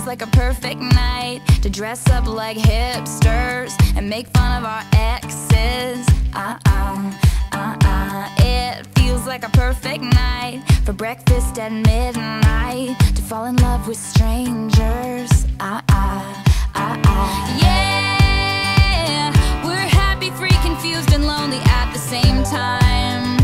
like a perfect night to dress up like hipsters and make fun of our exes. It feels like a perfect night for breakfast at midnight to fall in love with strangers. Yeah, we're happy, free, confused, and lonely at the same time.